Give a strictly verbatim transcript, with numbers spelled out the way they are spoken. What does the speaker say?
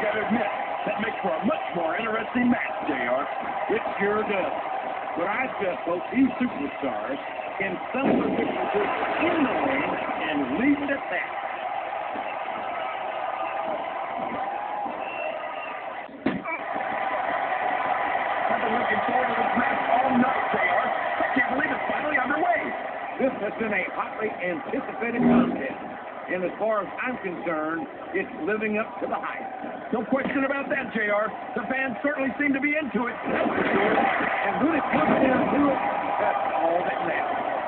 got to admit, that makes for a much more interesting match, J R. It sure does. But I just hope these superstars can stumble their differences in the ring and leave it at that. I've been looking forward to this match all night, J R. I can't believe it's finally underway. This has been a hotly anticipated contest. And as far as I'm concerned, it's living up to the hype. No question about that, J R. The fans certainly seem to be into it. That's for sure. And when it comes down to it, that's all that matters.